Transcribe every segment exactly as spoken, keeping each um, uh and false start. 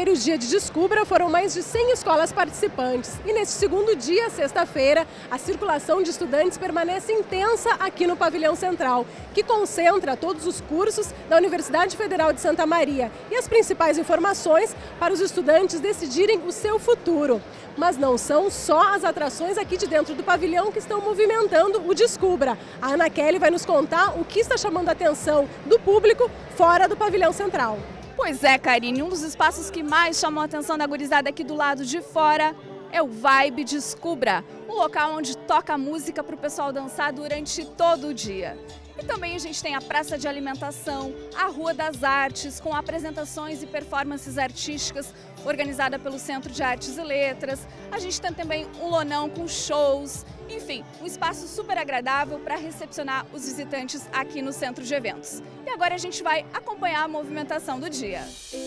primeiro dia de Descubra foram mais de cem escolas participantes. E neste segundo dia, sexta-feira, a circulação de estudantes permanece intensa aqui no Pavilhão Central, que concentra todos os cursos da Universidade Federal de Santa Maria e as principais informações para os estudantes decidirem o seu futuro. Mas não são só as atrações aqui de dentro do pavilhão que estão movimentando o Descubra. A Ana Kelly vai nos contar o que está chamando a atenção do público fora do Pavilhão Central. Pois é, Karine, um dos espaços que mais chamou a atenção da gurizada aqui do lado de fora é o Vibe Descubra, um local onde toca música para o pessoal dançar durante todo o dia. E também a gente tem a praça de alimentação, a Rua das Artes, com apresentações e performances artísticas organizada pelo Centro de Artes e Letras. A gente tem também um lonão com shows, enfim, um espaço super agradável para recepcionar os visitantes aqui no centro de eventos. E agora a gente vai acompanhar a movimentação do dia.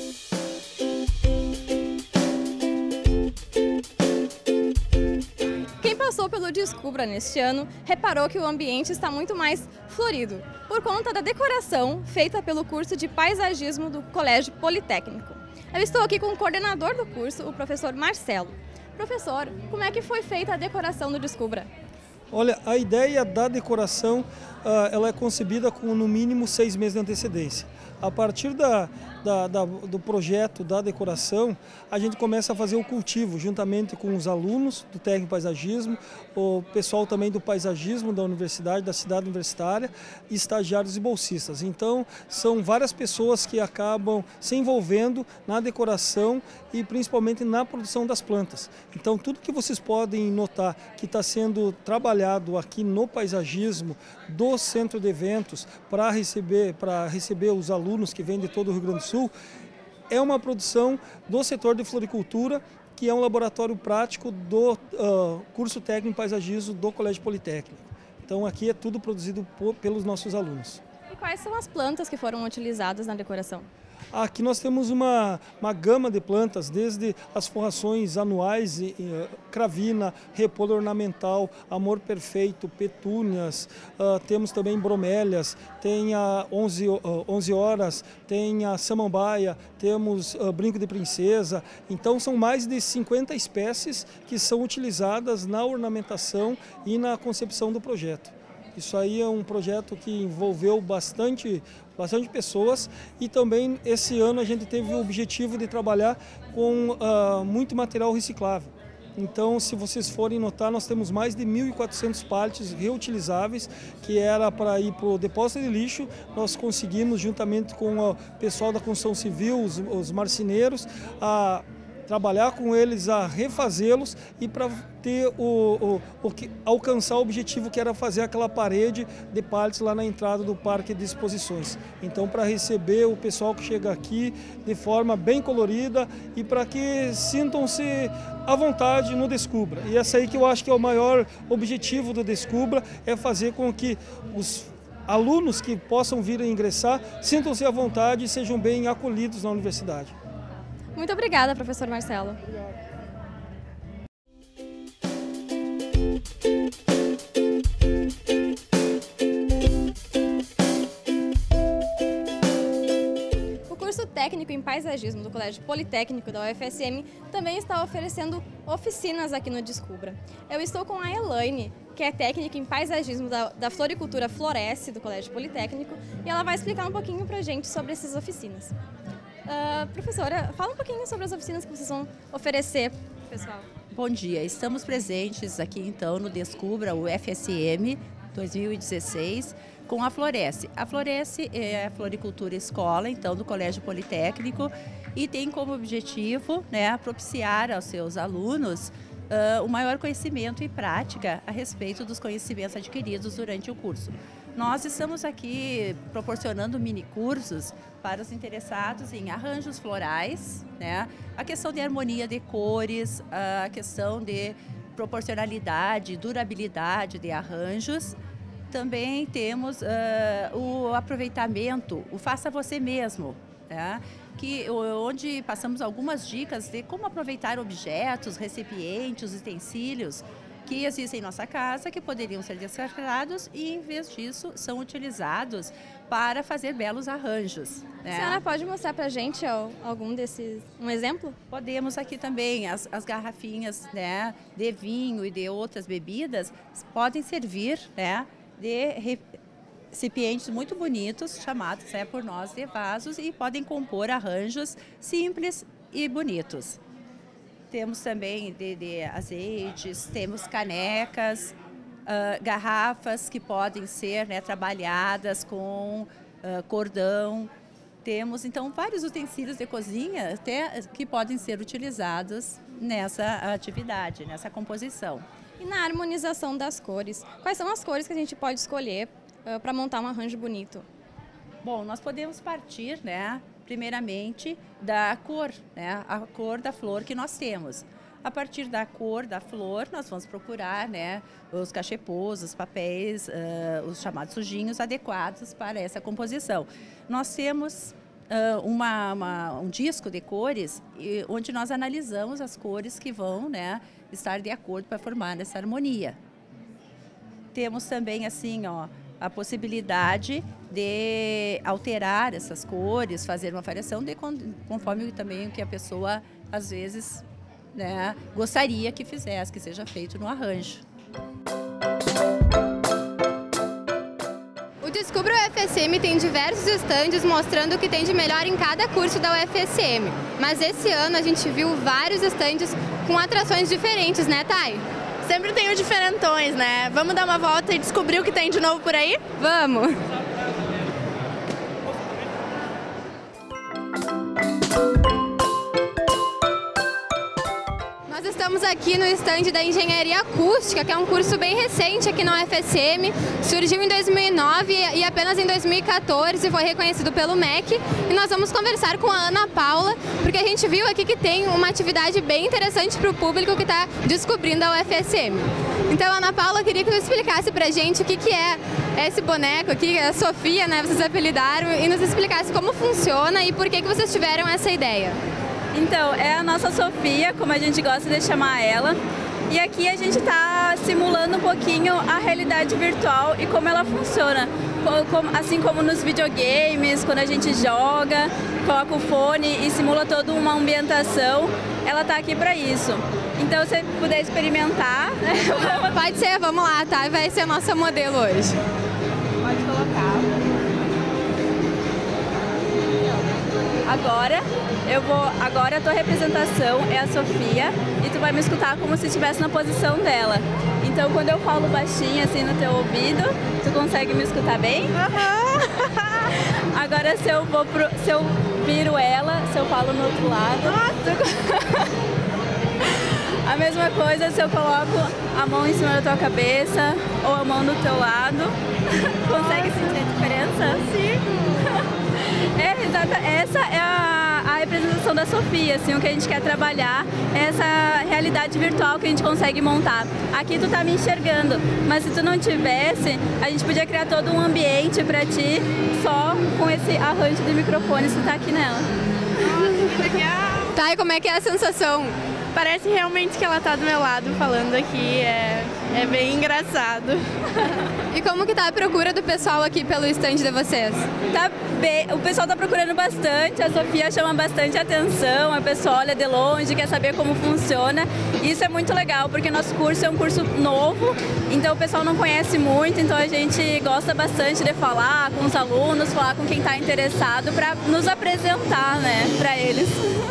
Quem passou pelo Descubra neste ano reparou que o ambiente está muito mais florido, por conta da decoração feita pelo curso de paisagismo do Colégio Politécnico. Eu estou aqui com o coordenador do curso, o professor Marcelo. Professor, como é que foi feita a decoração do Descubra? Olha, a ideia da decoração, uh, ela é concebida com no mínimo seis meses de antecedência. A partir da, da, da, do projeto da decoração, a gente começa a fazer o cultivo, juntamente com os alunos do técnico paisagismo, o pessoal também do paisagismo da universidade, da cidade universitária, estagiários e bolsistas. Então, são várias pessoas que acabam se envolvendo na decoração e principalmente na produção das plantas. Então, tudo que vocês podem notar que está sendo trabalhado aqui no paisagismo do centro de eventos para receber, para receber os alunos que vêm de todo o Rio Grande do Sul, é uma produção do setor de floricultura, que é um laboratório prático do uh, curso técnico em paisagismo do Colégio Politécnico. Então aqui é tudo produzido por, pelos nossos alunos. E quais são as plantas que foram utilizadas na decoração? Aqui nós temos uma, uma gama de plantas, desde as forrações anuais, cravina, repolho ornamental, amor perfeito, petúnias, uh, temos também bromélias, tem a onze, uh, onze horas, tem a samambaia, temos uh, brinco de princesa. Então são mais de cinquenta espécies que são utilizadas na ornamentação e na concepção do projeto. Isso aí é um projeto que envolveu bastante, bastante pessoas e também esse ano a gente teve o objetivo de trabalhar com uh, muito material reciclável. Então, se vocês forem notar, nós temos mais de mil e quatrocentos pallets reutilizáveis, que era para ir para o depósito de lixo. Nós conseguimos, juntamente com o pessoal da construção civil, os, os marceneiros, a trabalhar com eles a refazê-los e para ter o, o, o que, alcançar o objetivo que era fazer aquela parede de pallets lá na entrada do parque de exposições. Então, para receber o pessoal que chega aqui de forma bem colorida e para que sintam-se à vontade no Descubra. E essa aí que eu acho que é o maior objetivo do Descubra, é fazer com que os alunos que possam vir a ingressar sintam-se à vontade e sejam bem acolhidos na universidade. Muito obrigada, professor Marcelo. Obrigado. O curso técnico em paisagismo do Colégio Politécnico da U F S M também está oferecendo oficinas aqui no Descubra. Eu estou com a Elaine, que é técnica em paisagismo da, da floricultura Floresce do Colégio Politécnico, e ela vai explicar um pouquinho para a gente sobre essas oficinas. Uh, professora, fala um pouquinho sobre as oficinas que vocês vão oferecer, pessoal. Bom dia, estamos presentes aqui então no Descubra, o F S M dois mil e dezesseis, com a Floresce. A Floresce é a floricultura escola, então, do Colégio Politécnico e tem como objetivo, né, propiciar aos seus alunos uh, o maior conhecimento e prática a respeito dos conhecimentos adquiridos durante o curso. Nós estamos aqui proporcionando mini-cursos para os interessados em arranjos florais, né? A questão de harmonia de cores, a questão de proporcionalidade, durabilidade de arranjos. Também temos uh, o aproveitamento, o faça você mesmo, né? Que, onde passamos algumas dicas de como aproveitar objetos, recipientes, utensílios que existem em nossa casa, que poderiam ser descartados e, em vez disso, são utilizados para fazer belos arranjos. Né? A senhora pode mostrar para a gente algum desses, um exemplo? Podemos aqui também, as, as garrafinhas, né, de vinho e de outras bebidas podem servir, né, de recipientes muito bonitos, chamados, né, por nós de vasos, e podem compor arranjos simples e bonitos. Temos também de, de azeites, temos canecas, uh, garrafas que podem ser, né, trabalhadas com uh, cordão. Temos, então, vários utensílios de cozinha até que podem ser utilizados nessa atividade, nessa composição. E na harmonização das cores, quais são as cores que a gente pode escolher uh, para montar um arranjo bonito? Bom, nós podemos partir, né, primeiramente da cor, né, a cor da flor que nós temos. A partir da cor da flor, nós vamos procurar, né, os cachepôs, os papéis, uh, os chamados sujinhos adequados para essa composição. Nós temos uh, uma, uma, um disco de cores e, onde nós analisamos as cores que vão, né, estar de acordo para formar essa harmonia. Temos também, assim, ó, a possibilidade de alterar essas cores, fazer uma variação de, conforme também o que a pessoa, às vezes, né, gostaria que fizesse, que seja feito no arranjo. O Descubra U F S M tem diversos estandes mostrando o que tem de melhor em cada curso da U F S M. Mas esse ano a gente viu vários estandes com atrações diferentes, né, Thay? Sempre tem os diferentões, né? Vamos dar uma volta e descobrir o que tem de novo por aí? Vamos! Nós estamos aqui no estande da Engenharia Acústica, que é um curso bem recente aqui na U F S M. Surgiu em dois mil e nove e apenas em dois mil e quatorze foi reconhecido pelo M E C. E nós vamos conversar com a Ana Paula, porque a gente viu aqui que tem uma atividade bem interessante para o público que está descobrindo a U F S M. Então, Ana Paula, eu queria que você explicasse para a gente o que, que é esse boneco aqui, a Sofia, né, vocês apelidaram, e nos explicasse como funciona e por que, que vocês tiveram essa ideia. Então, é a nossa Sofia, como a gente gosta de chamar ela. E aqui a gente está simulando um pouquinho a realidade virtual e como ela funciona. Assim como nos videogames, quando a gente joga, coloca o fone e simula toda uma ambientação, ela está aqui para isso. Então, se você puder experimentar... Pode ser, vamos lá, tá? Vai ser a nossa modelo hoje. Pode colocar. Agora, eu vou, agora a tua representação é a Sofia e tu vai me escutar como se estivesse na posição dela. Então, quando eu falo baixinho assim no teu ouvido, tu consegue me escutar bem? Uhum. Agora, se eu, vou pro, se eu viro ela, se eu falo no outro lado... Ah, a mesma coisa se eu coloco a mão em cima da tua cabeça ou a mão do teu lado. Consegue sentir a diferença? Sim. É, exata, essa é a, a representação da Sofia, assim, o que a gente quer trabalhar é essa realidade virtual que a gente consegue montar. Aqui tu tá me enxergando, mas se tu não tivesse, a gente podia criar todo um ambiente pra ti só com esse arranjo de microfone se tu tá aqui nela. Nossa, que legal! Tá, e como é que é a sensação? Parece realmente que ela tá do meu lado falando aqui, é, é bem engraçado. E como que tá a procura do pessoal aqui pelo stand de vocês? Tá bem, o pessoal tá procurando bastante, a Sofia chama bastante atenção, a pessoa olha de longe, quer saber como funciona. Isso é muito legal, porque nosso curso é um curso novo, então o pessoal não conhece muito, então a gente gosta bastante de falar com os alunos, falar com quem está interessado para nos apresentar, né, para eles.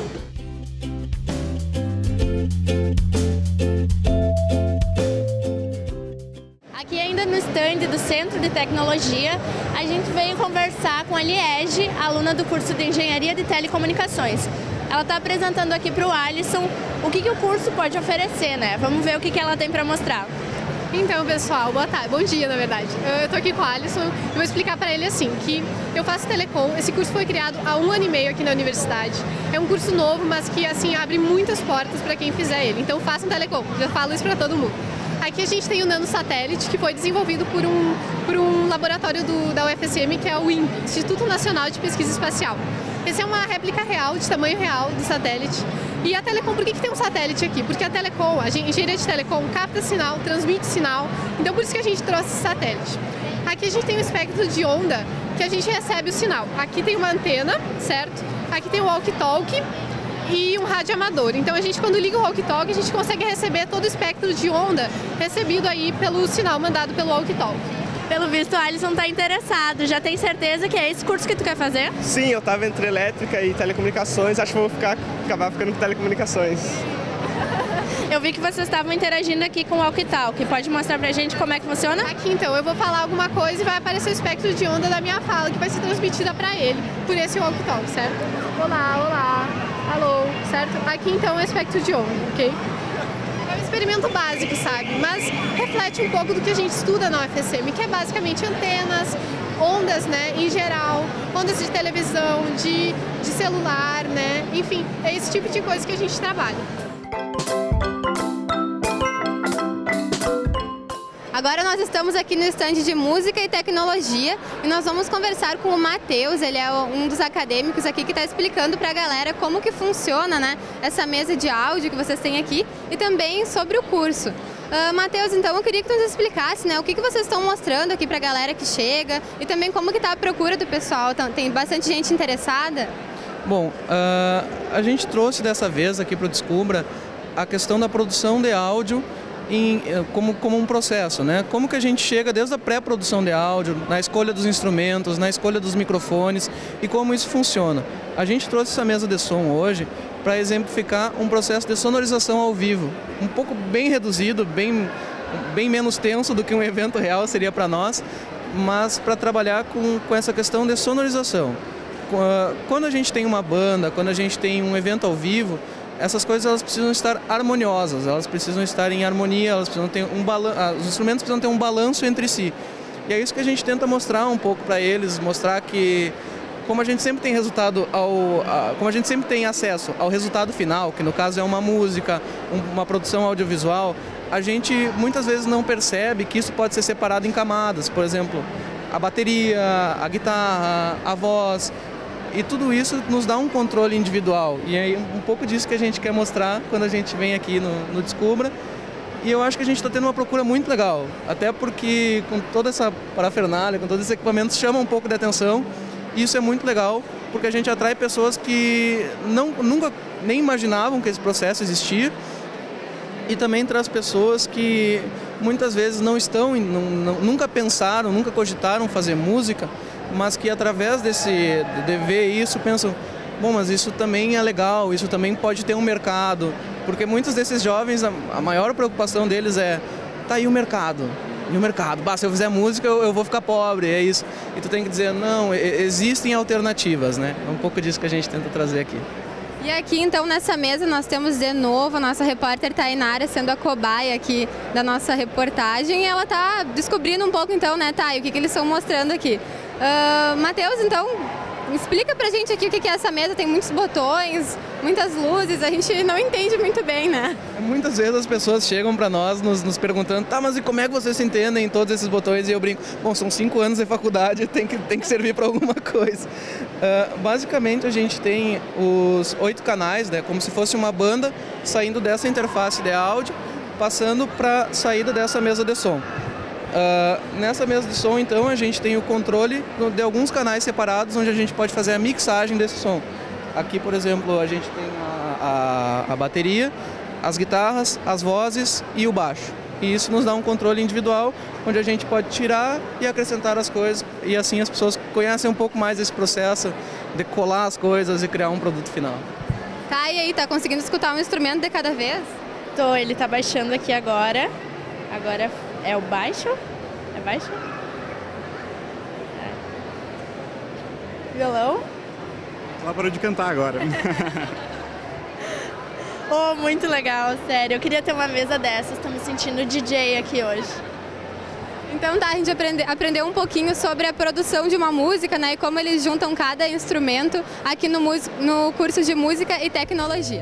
Aqui ainda no stand do Centro de Tecnologia, a gente veio conversar com a Liege, aluna do curso de Engenharia de Telecomunicações. Ela está apresentando aqui para o Alisson o que, que o curso pode oferecer, né? Vamos ver o que, que ela tem para mostrar. Então, pessoal, boa tarde, bom dia, na verdade. Eu estou aqui com o Alisson e vou explicar para ele assim, que eu faço telecom, esse curso foi criado há um ano e meio aqui na universidade. É um curso novo, mas que, assim, abre muitas portas para quem fizer ele. Então, façam telecom, já falo isso para todo mundo. Aqui a gente tem o nanosatélite, que foi desenvolvido por um, por um laboratório do, da U F S M, que é o I N P, Instituto Nacional de Pesquisa Espacial. Essa é uma réplica real, de tamanho real, do satélite. E a Telecom, por que, que tem um satélite aqui? Porque a Telecom, a engenharia de Telecom capta sinal, transmite sinal, então por isso que a gente trouxe esse satélite. Aqui a gente tem um espectro de onda que a gente recebe o sinal. Aqui tem uma antena, certo? Aqui tem o walkie-talkie e um rádio amador. Então a gente, quando liga o walkie-talkie, a gente consegue receber todo o espectro de onda recebido aí pelo sinal mandado pelo walkie-talkie. Pelo visto, o Alisson está interessado. Já tem certeza que é esse curso que tu quer fazer? Sim, eu estava entre elétrica e telecomunicações. Acho que vou ficar, acabar ficando com telecomunicações. Eu vi que vocês estavam interagindo aqui com o walkie-talkie. Pode mostrar pra gente como é que funciona? Aqui, então, eu vou falar alguma coisa e vai aparecer o espectro de onda da minha fala, que vai ser transmitida para ele, por esse walkie-talkie, certo? Olá, olá, alô, certo? Aqui, então, é o espectro de onda, ok? É um experimento básico, sabe? Mas reflete um pouco do que a gente estuda na U F S M, que é basicamente antenas, ondas, né, em geral, ondas de televisão, de, de celular, né? Enfim, é esse tipo de coisa que a gente trabalha. Agora nós estamos aqui no estande de música e tecnologia e nós vamos conversar com o Matheus, ele é um dos acadêmicos aqui que está explicando para a galera como que funciona, né, essa mesa de áudio que vocês têm aqui e também sobre o curso. Uh, Matheus, então eu queria que tu nos explicasse, né, o que, que vocês estão mostrando aqui para a galera que chega e também como que está a procura do pessoal, tem bastante gente interessada? Bom, uh, a gente trouxe dessa vez aqui para o Descubra a questão da produção de áudio Em, como, como um processo, né? Como que a gente chega desde a pré-produção de áudio, na escolha dos instrumentos, na escolha dos microfones e como isso funciona. A gente trouxe essa mesa de som hoje para exemplificar um processo de sonorização ao vivo, um pouco bem reduzido, bem, bem menos tenso do que um evento real seria para nós, mas para trabalhar com, com essa questão de sonorização. Quando a gente tem uma banda, quando a gente tem um evento ao vivo, essas coisas elas precisam estar harmoniosas, elas precisam estar em harmonia, elas precisam ter um balan- os instrumentos precisam ter um balanço entre si. E é isso que a gente tenta mostrar um pouco para eles, mostrar que como a gente sempre tem resultado ao, a, como a gente sempre tem acesso ao resultado final, que no caso é uma música, um, uma produção audiovisual, a gente muitas vezes não percebe que isso pode ser separado em camadas, por exemplo, a bateria, a guitarra, a voz. E tudo isso nos dá um controle individual. E é um pouco disso que a gente quer mostrar quando a gente vem aqui no, no Descubra. E eu acho que a gente está tendo uma procura muito legal. Até porque com toda essa parafernália, com todos esses equipamentos, chama um pouco de atenção. E isso é muito legal, porque a gente atrai pessoas que não, nunca nem imaginavam que esse processo existia. E também traz pessoas que muitas vezes não estão, não, não, nunca pensaram, nunca cogitaram fazer música, mas que através desse, de ver isso, pensam, bom, mas isso também é legal, isso também pode ter um mercado, porque muitos desses jovens, a, a maior preocupação deles é, tá aí o mercado, e o mercado, bah, se eu fizer música eu, eu vou ficar pobre, é isso. E tu tem que dizer, não, existem alternativas, né? É um pouco disso que a gente tenta trazer aqui. E aqui então nessa mesa nós temos de novo a nossa repórter Tainara sendo a cobaia aqui da nossa reportagem e ela tá descobrindo um pouco então, né, Thay, o que, que eles estão mostrando aqui. Uh, Matheus, então, explica pra gente aqui o que é essa mesa, tem muitos botões, muitas luzes, a gente não entende muito bem, né? Muitas vezes as pessoas chegam pra nós nos, nos perguntando, tá, mas e como é que vocês entendem todos esses botões? E eu brinco, bom, são cinco anos de faculdade, tem que, tem que servir pra alguma coisa. Uh, basicamente a gente tem os oito canais, né, como se fosse uma banda saindo dessa interface de áudio, passando pra saída dessa mesa de som. Uh, nessa mesa de som, então, a gente tem o controle de alguns canais separados onde a gente pode fazer a mixagem desse som. Aqui, por exemplo, a gente tem a, a, a bateria, as guitarras, as vozes e o baixo. E isso nos dá um controle individual, onde a gente pode tirar e acrescentar as coisas. E assim as pessoas conhecem um pouco mais esse processo de colar as coisas e criar um produto final. Tá, e aí, tá conseguindo escutar um instrumento de cada vez? Tô, ele tá baixando aqui agora. Agora é o baixo? É baixo? É. Violão? Ela parou de cantar agora. Oh, muito legal, sério. Eu queria ter uma mesa dessas, tô me sentindo D J aqui hoje. Então tá, a gente aprende, aprendeu um pouquinho sobre a produção de uma música, né? E como eles juntam cada instrumento aqui no, no curso de Música e Tecnologia.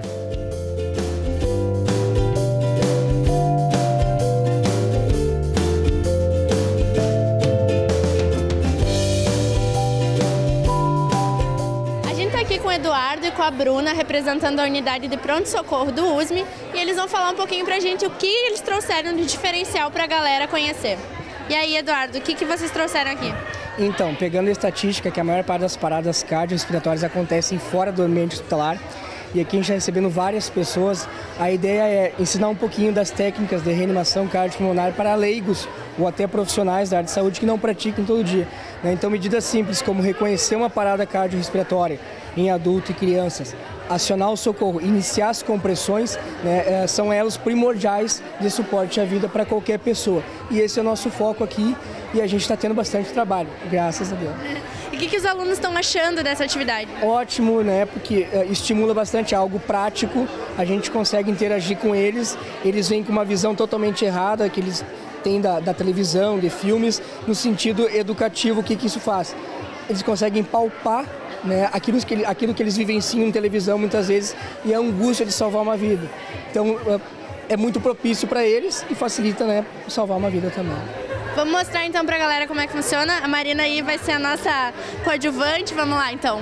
A gente tá aqui com o Eduardo e com a Bruna, representando a unidade de pronto-socorro do U S M, e eles vão falar um pouquinho pra gente o que eles trouxeram de diferencial pra galera conhecer. E aí, Eduardo, o que, que vocês trouxeram aqui? Então, pegando a estatística que a maior parte das paradas cardiorrespiratórias acontecem fora do ambiente hospitalar, e aqui a gente está recebendo várias pessoas, a ideia é ensinar um pouquinho das técnicas de reanimação cardiopulmonar para leigos ou até profissionais da área de saúde que não praticam todo dia. Então, medidas simples como reconhecer uma parada cardiorrespiratória em adulto e crianças, acionar o socorro, iniciar as compressões, né, são elos primordiais de suporte à vida para qualquer pessoa. E esse é o nosso foco aqui e a gente está tendo bastante trabalho, graças a Deus. E o que, que os alunos estão achando dessa atividade? Ótimo, né? Porque uh, estimula bastante algo prático, a gente consegue interagir com eles, eles vêm com uma visão totalmente errada que eles têm da, da televisão, de filmes, no sentido educativo. O que, que isso faz? Eles conseguem palpar, né, aquilo, que, aquilo que eles vivenciam em televisão muitas vezes e a angústia de salvar uma vida. Então uh, é muito propício para eles e facilita, né, salvar uma vida também. Vamos mostrar então pra galera como é que funciona. A Marina aí vai ser a nossa coadjuvante. Vamos lá então.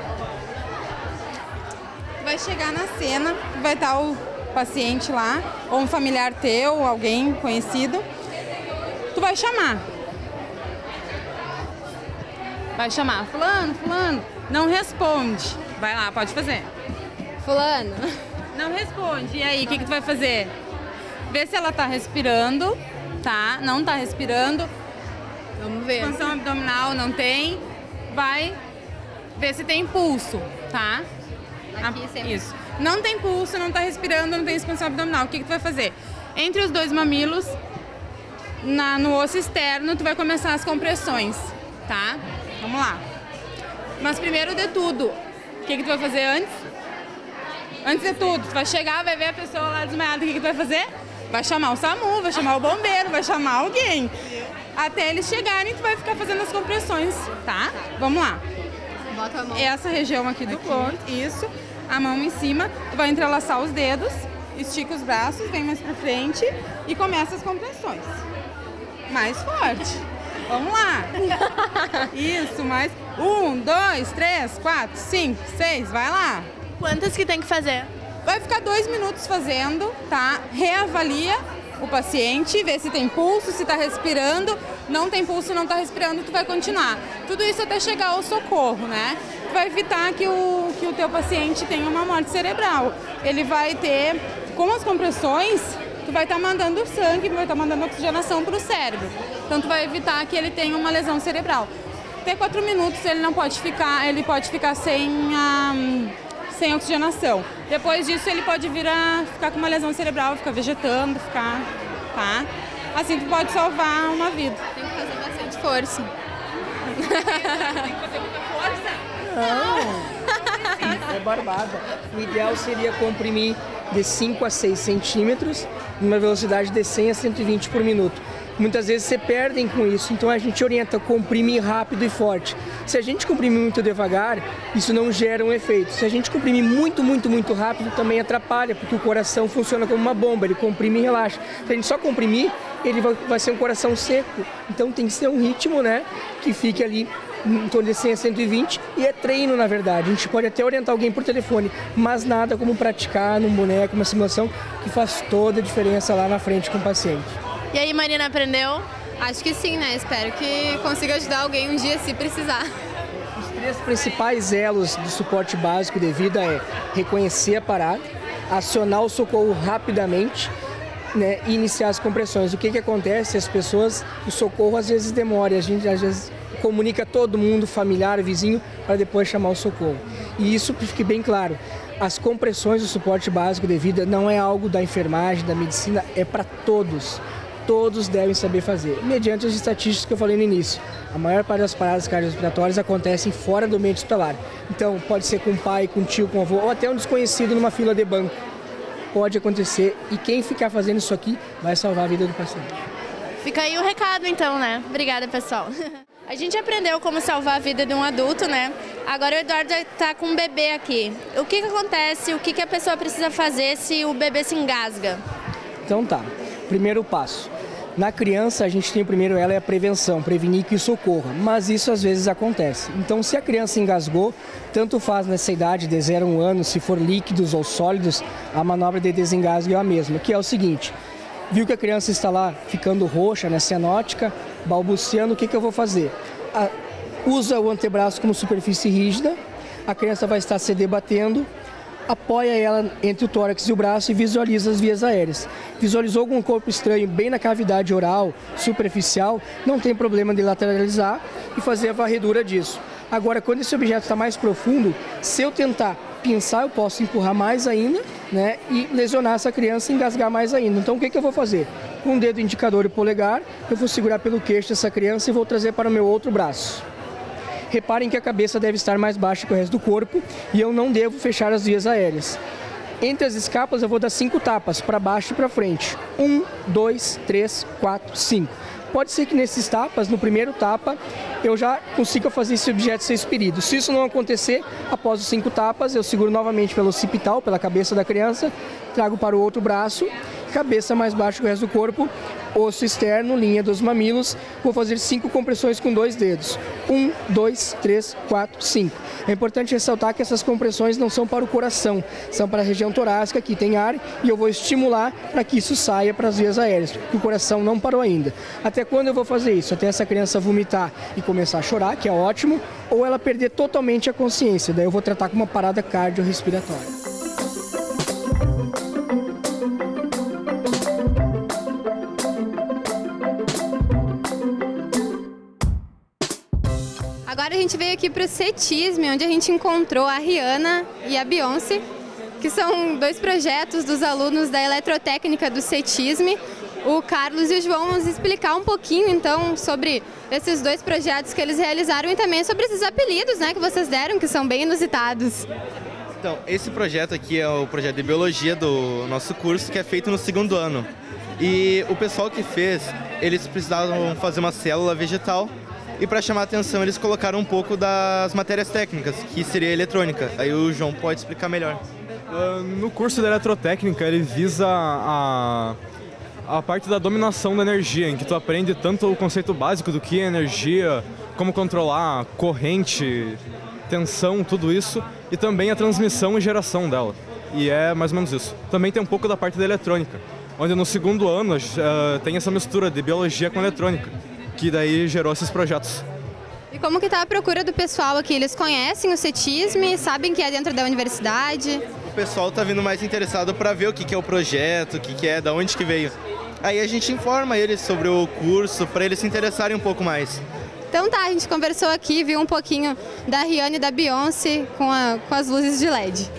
Vai chegar na cena, vai estar o paciente lá, ou um familiar teu, alguém conhecido. Tu vai chamar. Vai chamar, fulano, fulano. Não responde. Vai lá, pode fazer. Fulano. Não responde. E aí, o que, que tu vai fazer? Vê se ela tá respirando. Tá, não tá respirando. Vamos ver. Expansão abdominal não tem. Vai ver se tem pulso, tá? Aqui sempre. Isso. Não tem pulso, não tá respirando, não tem expansão abdominal. O que, que tu vai fazer? Entre os dois mamilos, na, no osso externo, tu vai começar as compressões, tá? Vamos lá. Mas primeiro de tudo, o que, que tu vai fazer antes? Antes de tudo, tu vai chegar, vai ver a pessoa lá desmaiada, o que, que tu vai fazer? Vai chamar o SAMU, vai chamar o bombeiro, vai chamar alguém. Até eles chegarem, tu vai ficar fazendo as compressões, tá? Vamos lá. Bota a mão. Essa região aqui do corpo, isso. A mão em cima, tu vai entrelaçar os dedos, estica os braços, vem mais pra frente e começa as compressões. Mais forte. Vamos lá. Isso, mais. Um, dois, três, quatro, cinco, seis, vai lá. Quantas que tem que fazer? Vai ficar dois minutos fazendo, tá? Reavalia o paciente, vê se tem pulso, se tá respirando. Não tem pulso, não tá respirando, tu vai continuar. Tudo isso até chegar ao socorro, né? Tu vai evitar que o, que o teu paciente tenha uma morte cerebral. Ele vai ter, com as compressões, tu vai estar tá mandando sangue, vai estar tá mandando oxigenação para o cérebro. Então tu vai evitar que ele tenha uma lesão cerebral. Até quatro minutos ele não pode ficar, ele pode ficar sem a... sem oxigenação. Depois disso, ele pode vir a ficar com uma lesão cerebral, ficar vegetando, ficar, tá? Assim, tu pode salvar uma vida. Tem que fazer bastante força. Tem que fazer muita força? Não, é barbada. O ideal seria comprimir de cinco a seis centímetros, numa velocidade de cem a cento e vinte por minuto. Muitas vezes você perdem com isso, então a gente orienta a comprimir rápido e forte. Se a gente comprimir muito devagar, isso não gera um efeito. Se a gente comprimir muito, muito, muito rápido, também atrapalha, porque o coração funciona como uma bomba, ele comprime e relaxa. Se a gente só comprimir, ele vai, vai ser um coração seco. Então tem que ser um ritmo, né, que fique ali em torno de cem a cento e vinte, e é treino, na verdade. A gente pode até orientar alguém por telefone, mas nada como praticar num boneco, uma simulação, que faz toda a diferença lá na frente com o paciente. E aí, Marina, aprendeu? Acho que sim, né? Espero que consiga ajudar alguém um dia se precisar. Os três principais elos do suporte básico de vida é reconhecer a parada, acionar o socorro rapidamente, né, e iniciar as compressões. O que que acontece? As pessoas, o socorro às vezes demora, a gente às vezes comunica todo mundo, familiar, vizinho, para depois chamar o socorro. E isso fique bem claro. As compressões do suporte básico de vida não é algo da enfermagem, da medicina, é para todos. Todos devem saber fazer, mediante as estatísticas que eu falei no início. A maior parte das paradas cardiorrespiratórias acontecem fora do ambiente hospitalar. Então, pode ser com o pai, com o tio, com o avô, ou até um desconhecido numa fila de banco. Pode acontecer, e quem ficar fazendo isso aqui vai salvar a vida do paciente. Fica aí o recado, então, né? Obrigada, pessoal. A gente aprendeu como salvar a vida de um adulto, né? Agora o Eduardo está com um bebê aqui. O que que acontece, o que que a pessoa precisa fazer se o bebê se engasga? Então tá, primeiro passo. Na criança, a gente tem o primeiro elo é a prevenção, prevenir que isso ocorra, mas isso às vezes acontece. Então, se a criança engasgou, tanto faz nessa idade de zero a um ano, se for líquidos ou sólidos, a manobra de desengasgo é a mesma, que é o seguinte: viu que a criança está lá ficando roxa, né, cianótica, balbuciando, o que, que eu vou fazer? A, usa o antebraço como superfície rígida, a criança vai estar se debatendo, apoia ela entre o tórax e o braço e visualiza as vias aéreas. Visualizou algum corpo estranho bem na cavidade oral, superficial, não tem problema de lateralizar e fazer a varredura disso. Agora, quando esse objeto está mais profundo, se eu tentar pinçar, eu posso empurrar mais ainda, né, e lesionar essa criança e engasgar mais ainda. Então, o que, que eu vou fazer? Com o dedo indicador e polegar, eu vou segurar pelo queixo dessa criança e vou trazer para o meu outro braço. Reparem que a cabeça deve estar mais baixa que o resto do corpo e eu não devo fechar as vias aéreas. Entre as escápulas eu vou dar cinco tapas, para baixo e para frente. Um, dois, três, quatro, cinco. Pode ser que nesses tapas, no primeiro tapa, eu já consiga fazer esse objeto ser expelido. Se isso não acontecer, após os cinco tapas, eu seguro novamente pelo occipital, pela cabeça da criança, trago para o outro braço, cabeça mais baixa que o resto do corpo, osso externo, linha dos mamilos, vou fazer cinco compressões com dois dedos. Um, dois, três, quatro, cinco. É importante ressaltar que essas compressões não são para o coração, são para a região torácica, que tem ar, e eu vou estimular para que isso saia para as vias aéreas, porque o coração não parou ainda. Até quando eu vou fazer isso? Até essa criança vomitar e começar a chorar, que é ótimo, ou ela perder totalmente a consciência, daí eu vou tratar com uma parada cardiorrespiratória. Agora a gente veio aqui para o CETISM, onde a gente encontrou a Rihanna e a Beyoncé, que são dois projetos dos alunos da Eletrotécnica do CETISM. O Carlos e o João vão nos explicar um pouquinho, então, sobre esses dois projetos que eles realizaram e também sobre esses apelidos, né, que vocês deram, que são bem inusitados. Então, esse projeto aqui é o projeto de Biologia do nosso curso, que é feito no segundo ano. E o pessoal que fez, eles precisavam fazer uma célula vegetal. E para chamar a atenção, eles colocaram um pouco das matérias técnicas, que seria eletrônica. Aí o João pode explicar melhor. Uh, no curso de eletrotécnica, ele visa a, a parte da dominação da energia, em que tu aprende tanto o conceito básico do que é energia, como controlar corrente, tensão, tudo isso, e também a transmissão e geração dela. E é mais ou menos isso. Também tem um pouco da parte da eletrônica, onde no segundo ano uh, tem essa mistura de biologia com eletrônica, que daí gerou esses projetos. E como que está a procura do pessoal aqui? Eles conhecem o CETISM, sabem que é dentro da universidade? O pessoal está vindo mais interessado para ver o que, que é o projeto, o que, que é, da onde que veio. Aí a gente informa eles sobre o curso, para eles se interessarem um pouco mais. Então tá, a gente conversou aqui, viu um pouquinho da Rihanna e da Beyoncé com, a, com as luzes de L E D.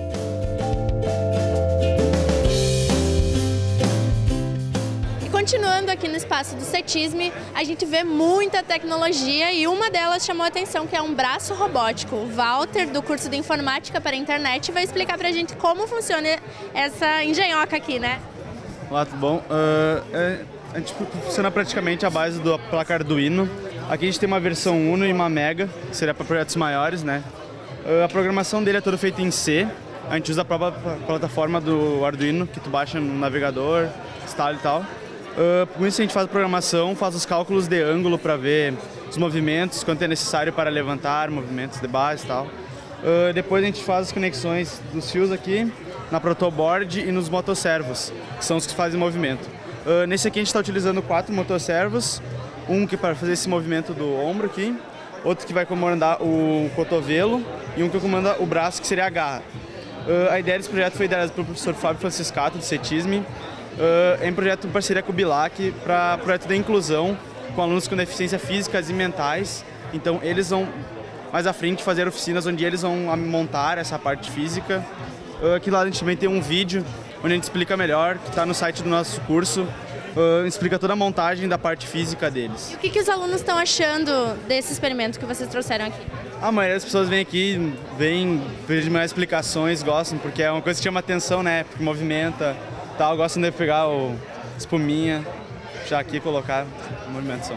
Continuando aqui no espaço do CETISM, a gente vê muita tecnologia e uma delas chamou a atenção, que é um braço robótico. O Walter, do curso de Informática para a Internet, vai explicar para a gente como funciona essa engenhoca aqui, né? Olá, tudo bom? Uh, é, a gente funciona praticamente à base da placa Arduino. Aqui a gente tem uma versão Uno e uma Mega, que seria para projetos maiores, né? Uh, a programação dele é toda feita em C. A gente usa a própria plataforma do Arduino, que tu baixa no navegador, instala e tal. Uh, com isso a gente faz a programação, faz os cálculos de ângulo para ver os movimentos, quanto é necessário para levantar, movimentos de base e tal. Uh, depois a gente faz as conexões dos fios aqui, na protoboard e nos motosservos, que são os que fazem movimento. Uh, nesse aqui a gente está utilizando quatro motosservos, um que para fazer esse movimento do ombro aqui, outro que vai comandar o cotovelo e um que comanda o braço, que seria a garra. Uh, a ideia desse projeto foi idealizada pelo professor Fábio Franciscato, do CETISM. Uh, é um projeto em parceria com o Bilac para projeto de inclusão com alunos com deficiência físicas e mentais. Então eles vão mais à frente fazer oficinas onde eles vão montar essa parte física. Uh, aqui lá a gente também tem um vídeo onde a gente explica melhor, que está no site do nosso curso, uh, explica toda a montagem da parte física deles. E o que, que os alunos estão achando desse experimento que vocês trouxeram aqui? A maioria das pessoas vem aqui, vem pedir mais explicações, gostam, porque é uma coisa que chama atenção, né? Porque movimenta. Tal, gostam de pegar o espuminha, já aqui colocar a movimentação.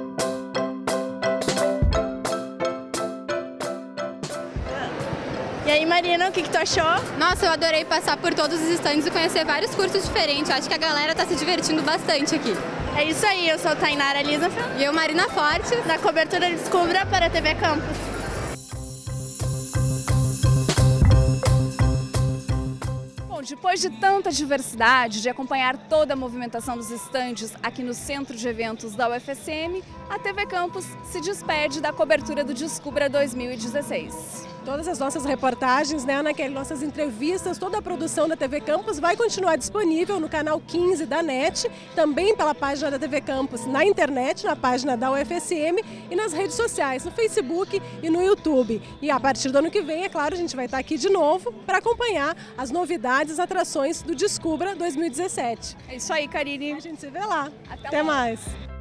E aí, Marina, o que, que tu achou? Nossa, eu adorei passar por todos os estandes e conhecer vários cursos diferentes. Acho que a galera está se divertindo bastante aqui. É isso aí, eu sou a Tainara Lisa. E eu, Marina Forte, na cobertura Descubra para a T V Campus. Depois de tanta diversidade, de acompanhar toda a movimentação dos estandes aqui no Centro de Eventos da U F S M, a T V Campus se despede da cobertura do Descubra dois mil e dezesseis. Todas as nossas reportagens, né, naquelas nossas entrevistas, toda a produção da T V Campus vai continuar disponível no canal quinze da NET, também pela página da T V Campus na internet, na página da U F S M e nas redes sociais, no Facebook e no YouTube. E a partir do ano que vem, é claro, a gente vai estar aqui de novo para acompanhar as novidades, as atrações do Descubra dois mil e dezessete. É isso aí, Karine. A gente se vê lá. Até, Até lá. mais.